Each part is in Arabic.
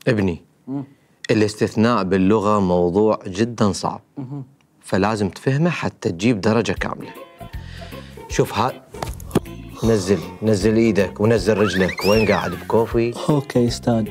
ابني الاستثناء باللغة موضوع جدا صعب، فلازم تفهمه حتى تجيب درجة كاملة. شوف نزل ايدك ونزل رجلك. وين قاعد؟ بكوفي؟ اوكي استاذ.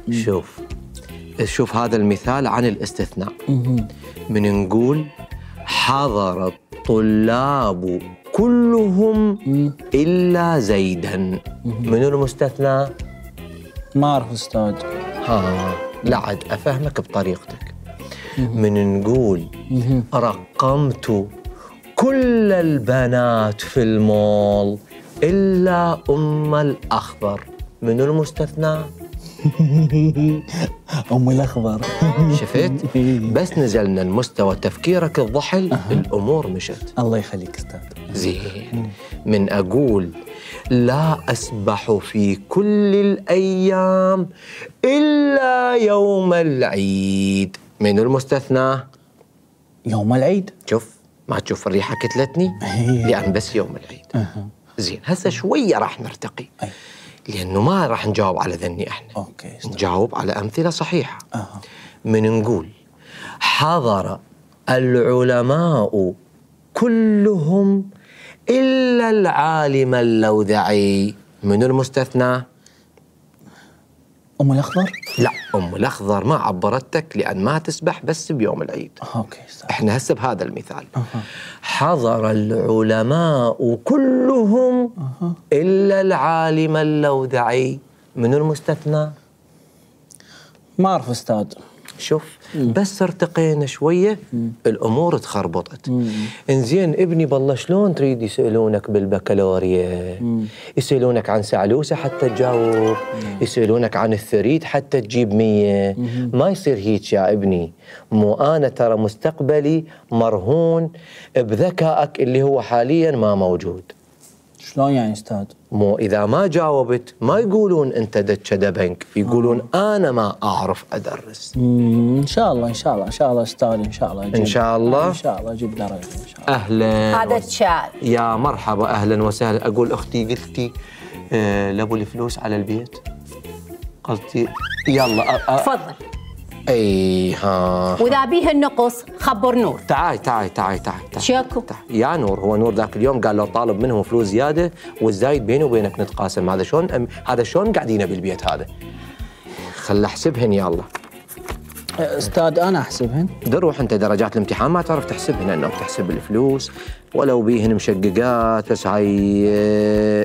شوف هذا المثال عن الاستثناء. من نقول حضر الطلاب كلهم إلا زيدا، منو المستثنى؟ ما أعرف أستاذ. لا عاد أفهمك بطريقتك. من نقول رقمت كل البنات في المول إلا أم الأخضر، منو المستثنى؟ أم الأخضر. شفت؟ بس نزلنا المستوى تفكيرك الضحل الأمور مشت. الله يخليك أستاذ. زين. من أقول لا أسبح في كل الأيام إلا يوم العيد، منو المستثنى؟ يوم العيد. شوف، ما تشوف الريحة كتلتني؟ لأن بس يوم العيد. زين، هسه شوية راح نرتقي، لأنه ما راح نجاوب على ذني إحنا. أوكي. نجاوب على أمثلة صحيحة. من نقول حضر العلماء كلهم إلا العالم اللوذعي، منو المستثنى؟ أم الأخضر؟ لا، أم الأخضر ما عبرتك لأن ما تسبح بس بيوم العيد. أوكي. إحنا هسه بهذا المثال. حضر العلماء كلهم إلا العالم اللوذعي، منو المستثنى؟ ما أعرف أستاذ. شوف، بس ارتقينا شوية الأمور تخربطت. إنزين ابني، بالله شلون تريد يسألونك بالبكالوريا؟ يسألونك عن سعلوسة حتى تجاوب، يسألونك عن الثريد حتى تجيب 100. ما يصير هيك يا ابني. مو أنا ترى مستقبلي مرهون بذكائك اللي هو حاليا ما موجود. شلون يعني أستاذ؟ مو إذا ما جاوبت ما يقولون أنت دتشة بنك، يقولون أنا ما أعرف أدرس. إن شاء الله إن شاء الله إن شاء الله أستاذ، إن شاء الله إن شاء الله إن شاء الله أجيب درجة إن شاء الله. أهلا. هذا تشال. يا مرحبا، أهلا وسهلا. أقول أختي قلتي لابو الفلوس على البيت؟ قلتي يلا تفضل. اي واذا بيه النقص خبر نور. تعاي شكو يا نور. هو نور ذاك اليوم قال لو طالب منهم فلوس زياده والزايد بيني وبينك نتقاسم. هذا شلون قاعدين بالبيت هذا؟ خل احسبهن يلا. استاذ انا احسبهن؟ روح انت درجات الامتحان ما تعرف تحسبهن، انه تحسب الفلوس ولو بيهن مشققات. بس هاي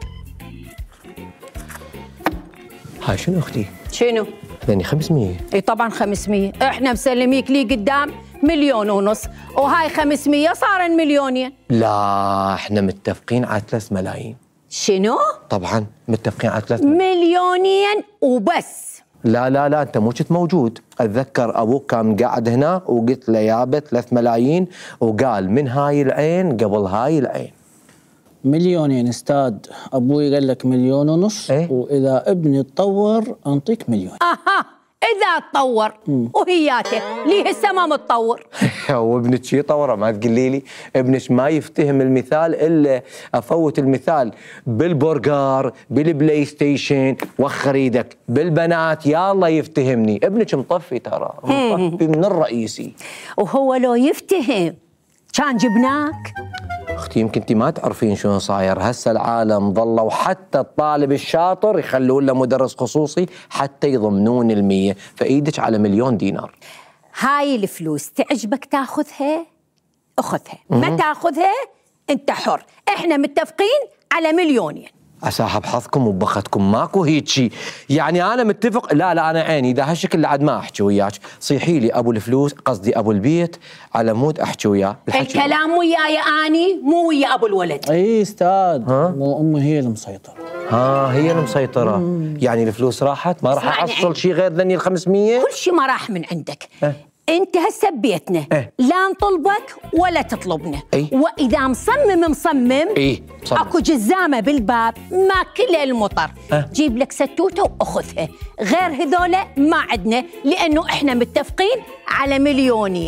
شنو اختي؟ شنو؟ يعني 500. اي طبعا 500. احنا مسلميك لي قدام 1.5 مليون، وهاي 500 صار 2 مليون. لا، احنا متفقين على 3 ملايين. شنو؟ طبعا متفقين على 3 مليونين وبس. لا انت مو كنت موجود. اتذكر ابوك كان قاعد هنا وقلت له يابا 3 ملايين، وقال من هاي العين قبل هاي العين. 2 مليون استاذ. ابوي قال لك 1.5 مليون، واذا ابني تطور انطيك 1 مليون. اذا تطور وهياته ليه هسه ما متطور. وابنك شي طوره؟ ما تقولي لي ابنك ما يفتهم المثال الا افوت المثال بالبرجر بالبلاي ستيشن. وخر ايدك بالبنات يا الله يفتهمني. ابنك مطفي ترى، مطفي من الرئيسي. وهو لو يفتهم كان جبناك. اختي يمكن انت ما تعرفين شلون صاير هسه العالم. ظلوا حتى الطالب الشاطر يخلون له مدرس خصوصي حتى يضمنون 100. فايدك على 1 مليون دينار. هاي الفلوس تعجبك تاخذها اخذها، ما تاخذها انت حر. احنا متفقين على 1 مليون. عساها بحظكم وبختكم ماكو هيك شيء. يعني انا متفق. لا انا عيني اذا هالشكل لعد ما احكي وياك. صيحي لي ابو الفلوس، قصدي ابو البيت، على مود احكي وياه. الكلام وياي اني مو ويا ابو الولد. اي استاذ، مو امي هي المسيطره. هي المسيطره. يعني الفلوس راحت، ما راح احصل شيء غير ذني ال 500. كل شيء ما راح من عندك. انت هسه ببيتنا. لا نطلبك ولا تطلبنا. واذا مصمم اكو جزامه بالباب ماكل المطر. جيب لك ستوته واخذها. غير هذولا ما عندنا، لانه احنا متفقين على 1 مليون.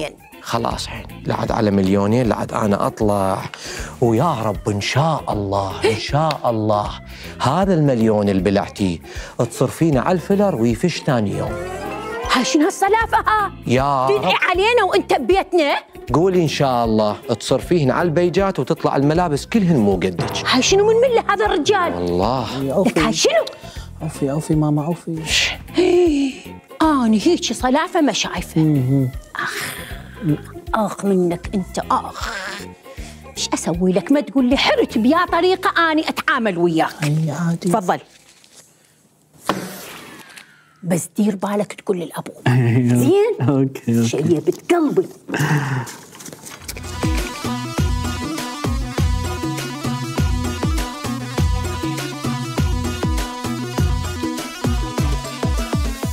خلاص عيني، لعد على مليونين لعد أنا أطلع، ويا رب إن شاء الله إن شاء الله هذا المليون اللي بلعتيه تصير فينا على الفلر ويفش ثاني يوم. هاي شنو هالسلافة ها؟ يا رب تدعي علينا وانت ببيتنا؟ قولي إن شاء الله تصير فيهن على البيجات وتطلع الملابس كلهن مو قدك. هاي شنو من مله هذا الرجال؟ والله لك هاي شنو؟ عوفي ماما عوفي. أنا هيك صلافة ما شايفة. آخ منك أنت آخ. إيش أسوي لك؟ ما تقول لي حرت بيا طريقة أني أتعامل وياك. أي عادي. تفضل. بس دير بالك تقول للأبو. زين؟ أوكي. شيء بتقلبي.